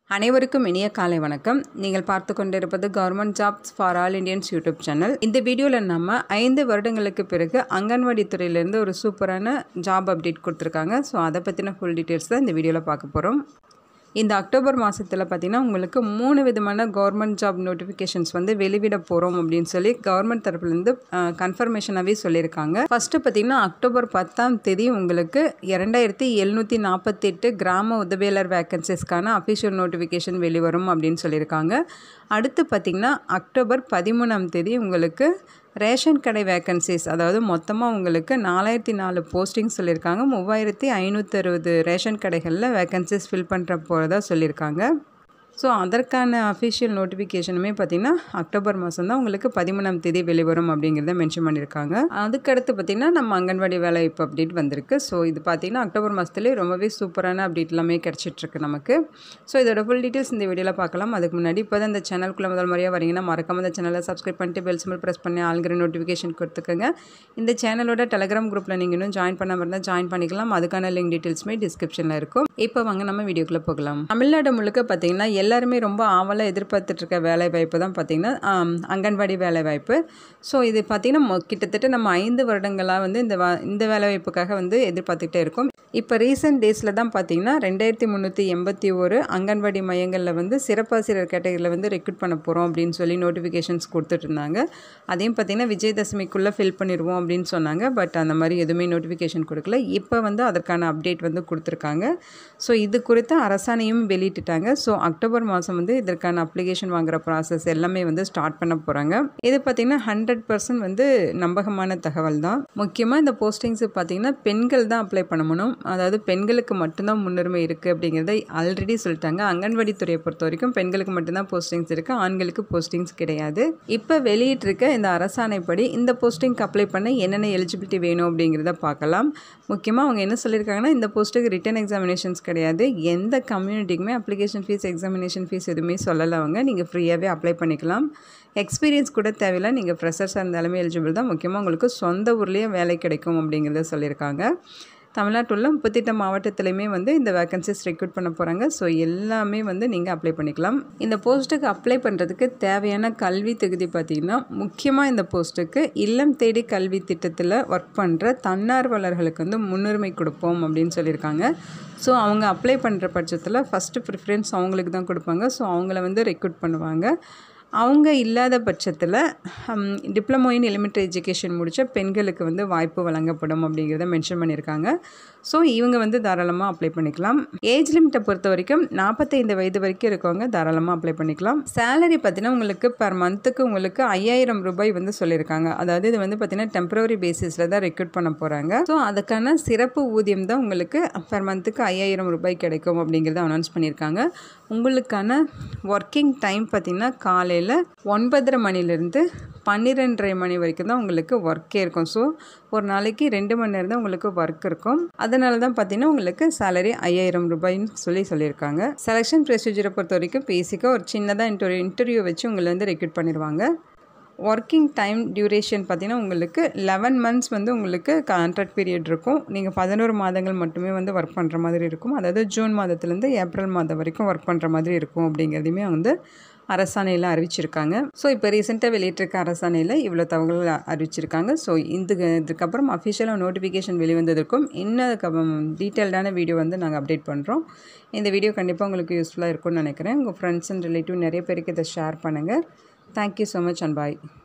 அனைவருக்கும் இனிய காலை வணக்கம். நீங்கள் பார்த்து கொண்டிருப்பது government jobs for all Indians YouTube channel. இந்த வீடியோவில் நம்ம 5 வருடங்களுக்கு பிறகு அங்கன்வாடி துறையிலேருந்து ஒரு சூப்பரான ஜாப் அப்டேட் கொடுத்துருக்காங்க. ஸோ அதை பற்றின ஃபுல் டீட்டெயில்ஸ் தான் இந்த வீடியோவில் பார்க்க போகிறோம். இந்த அக்டோபர் மாதத்தில் பார்த்திங்கன்னா உங்களுக்கு 3 விதமான கவர்மெண்ட் ஜாப் நோட்டிஃபிகேஷன்ஸ் வெளிவிட போகிறோம் அப்படின்னு சொல்லி கவர்மெண்ட் தரப்புலேருந்து கன்ஃபர்மேஷனாகவே சொல்லியிருக்காங்க. ஃபஸ்ட்டு பார்த்திங்கன்னா அக்டோபர் 10ஆம் தேதி உங்களுக்கு 2748 கிராம உதவியாளர் வேக்கன்சிஸ்க்கான அஃபிஷியல் நோட்டிஃபிகேஷன் வெளிவரும் அப்படின்னு சொல்லியிருக்காங்க. அடுத்து பார்த்திங்கன்னா அக்டோபர் 13ஆம் தேதி உங்களுக்கு ரேஷன் கடை வேக்கன்சிஸ், அதாவது மொத்தமாக உங்களுக்கு 4004 போஸ்டிங் சொல்லியிருக்காங்க. 3560 ரேஷன் கடைகளில் வேக்கன்சிஸ் ஃபில் பண்ணுற போகிறதா சொல்லியிருக்காங்க. ஸோ அதற்கான அஃபிஷியல் நோட்டிஃபிகேஷனுமே பார்த்திங்கன்னா அக்டோபர் மாதம் தான் உங்களுக்கு 13ஆம் தேதி வெளிவரும் அப்படிங்கிறத மென்ஷன் பண்ணியிருக்காங்க. அதுக்கடுத்து பார்த்திங்கன்னா நம்ம அங்கன்வாடி வேலை இப்போ அப்டேட் வந்திருக்கு. ஸோ இது பார்த்திங்கன்னா அக்டோபர் மாதத்துலேயே ரொம்பவே சூப்பரான அப்டேட் எல்லாமே கிடச்சிட்ருக்கு நமக்கு. ஸோ இதோட ஃபுல் டீட்டெயில்ஸ் இந்த வீடியோவில் பார்க்கலாம். அதுக்கு முன்னாடி இப்போ தான் இந்த சேனலுக்குள்ளே முதல் முறையாக வரீங்கன்னா மறக்காம இந்த சேனலை சப்ஸ்கிரைப் பண்ணிட்டு பெல் சிம்பிள் ப்ரெஸ் பண்ணி ஆல்கிற நோட்டிஃபிகேஷன் கொடுத்துக்கோங்க. இந்த சேனலோட டெலகிராம் குரூப்பில் நீங்கள் இன்னும் ஜாயின் பண்ணாமல் இருந்தால் ஜாயின் பண்ணிக்கலாம். அதுக்கான லிங்க் டீட்டெயில்ஸுமே டிஸ்கிரிப்ஷனில் இருக்கும். இப்போ வாங்க நம்ம வீடியோக்குள்ளே போகலாம். தமிழ்நாடு முழுக்க பார்த்திங்கன்னா எல்லாருமே ரொம்ப ஆவலாக எதிர்பார்த்துட்டு இருக்க வேலை வாய்ப்பு தான் பார்த்திங்கன்னா அங்கன்வாடி வேலை வாய்ப்பு. ஸோ இது பார்த்திங்கன்னா கிட்டத்தட்ட நம்ம 5 வருடங்களாக இந்த வேலை வாய்ப்புக்காக எதிர்பார்த்துக்கிட்டே இருக்கோம். இப்போ ரீசெண்ட் டேஸில் தான் பார்த்திங்கன்னா 2381 அங்கன்வாடி மையங்களில் சிறப்பாசிரியர் கேட்டகரியில் ரெக்ரூட் பண்ண போகிறோம் அப்படின்னு சொல்லி நோட்டிஃபிகேஷன்ஸ் கொடுத்துட்டு இருந்தாங்க. அதையும் பார்த்திங்கன்னா விஜயதசமிக்குள்ளே ஃபில் பண்ணிடுவோம் அப்படின்னு சொன்னாங்க. பட் அந்த மாதிரி எதுவுமே நோட்டிஃபிகேஷன் கொடுக்கல. இப்போ அதற்கான அப்டேட் கொடுத்துருக்காங்க. ஸோ இது குறித்து அரசாணையும் வெளியிட்டுட்டாங்க. ஸோ அக்டோபர் மாதம் இதற்கான அப்ளிகேஷன் வாங்குகிற ப்ராசஸ் எல்லாமே ஸ்டார்ட் பண்ண போகிறாங்க. இது பார்த்திங்கன்னா 100% நம்பகமான தகவல் தான். முக்கியமாக இந்த போஸ்டிங்ஸு பார்த்திங்கன்னா பெண்கள் தான் அப்ளை பண்ணணும். அதாவது பெண்களுக்கு மட்டும்தான் முன்னுரிமை இருக்குது அப்படிங்கிறத ஆல்ரெடி சொல்லிட்டாங்க. அங்கன்வாடி துறையை பொறுத்த வரைக்கும் பெண்களுக்கு மட்டும்தான் போஸ்டிங்ஸ் இருக்குது, ஆண்களுக்கு போஸ்டிங்ஸ் கிடையாது. இப்போ வெளியிட்டிருக்க இந்த அரசாணைப்படி இந்த போஸ்டிங்க்கு அப்ளை பண்ண என்னென்ன எலிஜிபிலிட்டி வேணும் அப்படிங்கிறத பார்க்கலாம். முக்கியமாக அவங்க என்ன சொல்லியிருக்காங்கன்னா, இந்த போஸ்ட்டுக்கு ரிட்டன் எக்ஸாமினேஷன்ஸ் கிடையாது. எந்த கம்யூனிட்டிக்குமே அப்ளிகேஷன் ஃபீஸ், எக்ஸாமினேஷன் ஃபீஸ் எதுவுமே சொல்லலை. நீங்கள் ஃப்ரீயாகவே அப்ளை பண்ணிக்கலாம். எக்ஸ்பீரியன்ஸ் கூட தேவையில்லை. நீங்கள் ஃப்ரெஷர்ஸாக இருந்தாலுமே எலிஜிபிள் தான். முக்கியமாக உங்களுக்கு சொந்த ஊர்லேயே வேலை கிடைக்கும் அப்படிங்கிறத சொல்லியிருக்காங்க. தமிழ்நாட்டில் 38 மாவட்டத்துலையுமே இந்த வேக்கன்சிஸ் ரெக்ரூட் பண்ண போகிறாங்க. ஸோ எல்லாமே நீங்கள் அப்ளை பண்ணிக்கலாம். இந்த போஸ்ட்டுக்கு அப்ளை பண்ணுறதுக்கு தேவையான கல்வி தகுதி பார்த்திங்கன்னா, முக்கியமாக இந்த போஸ்ட்டுக்கு இல்லம் தேடி கல்வி திட்டத்தில் ஒர்க் பண்ணுற தன்னார்வலர்களுக்கு முன்னுரிமை கொடுப்போம் அப்படின்னு சொல்லியிருக்காங்க. ஸோ அவங்க அப்ளை பண்ணுற பட்சத்தில் ஃபஸ்ட்டு ப்ரிஃபரன்ஸ் அவங்களுக்கு தான் கொடுப்பாங்க. ஸோ அவங்கள ரெக்ரூட் பண்ணுவாங்க. அவங்க இல்லாத பட்சத்தில் டிப்ளமோ இன் எலிமெண்ட்ரி எஜுகேஷன் முடித்த பெண்களுக்கு வாய்ப்பு வழங்கப்படும் அப்படிங்கிறத மென்ஷன் பண்ணியிருக்காங்க. ஸோ இவங்க தாராளமாக அப்ளை பண்ணிக்கலாம். ஏஜ் லிமிட்டை பொறுத்த வரைக்கும் 45 வயது வரைக்கும் இருக்கவங்க தாராளமாக அப்ளை பண்ணிக்கலாம். சேலரி பார்த்தீங்கன்னா உங்களுக்கு பெர் மந்த்துக்கு உங்களுக்கு 5000 ரூபாய் சொல்லியிருக்காங்க. அதாவது இது பார்த்தீங்கன்னா டெம்பரரி பேசிஸில் தான் ரெக்ரூட் பண்ண போகிறாங்க. ஸோ அதுக்கான சிறப்பு ஊதியம் தான் உங்களுக்கு பெர் மந்த்துக்கு 5000 ரூபாய் கிடைக்கும் அப்படிங்கிறத அனௌன்ஸ் பண்ணியிருக்காங்க. உங்களுக்கான ஒர்க்கிங் டைம் பார்த்திங்கன்னா காலையில் 9:30 மணிலேருந்து 12:30 மணி வரைக்கும் தான் உங்களுக்கு ஒர்க்கே இருக்கும். ஸோ ஒரு நாளைக்கு 2 மணி நேரம் தான் உங்களுக்கு ஒர்க் இருக்கும். அதனால தான் பார்த்தீங்கன்னா உங்களுக்கு சேலரி 5000 ரூபாய்ன்னு சொல்லியிருக்காங்க. செலெக்ஷன் ப்ரொசீஜரை பொறுத்த வரைக்கும் பேசிக்காக ஒரு சின்னதாக இன்டர்வியூ வச்சு உங்களை ரெக்ரூட் பண்ணிடுவாங்க. ஒர்க்கிங் டைம் டியூரேஷன் பார்த்திங்கன்னா உங்களுக்கு 11 மந்த்ஸ் உங்களுக்கு கான்ட்ராக்ட் பீரியட் இருக்கும். நீங்கள் 11 மாதங்கள் மட்டுமே ஒர்க் பண்ணுற மாதிரி இருக்கும். அதாவது ஜூன் மாதத்துலேருந்து ஏப்ரல் மாதம் வரைக்கும் ஒர்க் பண்ணுற மாதிரி இருக்கும் அப்படிங்கிறதையுமே அரசாணையில் அறிவிச்சிருக்காங்க. ஸோ இப்போ ரீசெண்டாக வெளியிட்டிருக்க அரசாணையில் இவ்வளோ தகவல்கள் அறிவிச்சிருக்காங்க. ஸோ இதுக்கப்புறம் அஃபிஷியலாக நோட்டிஃபிகேஷன் வெளிவந்ததற்கும் இன்னும் டீட்டெயில்டான வீடியோ நாங்கள் அப்டேட் பண்ணுறோம். இந்த வீடியோ கண்டிப்பாக உங்களுக்கு யூஸ்ஃபுல்லாக இருக்கும்னு நினைக்கிறேன். உங்கள் ஃப்ரெண்ட்ஸ் அண்ட் ரிலேட்டிவ் நிறைய பேருக்கு இதை ஷேர் பண்ணுங்கள். Thank you so much and bye.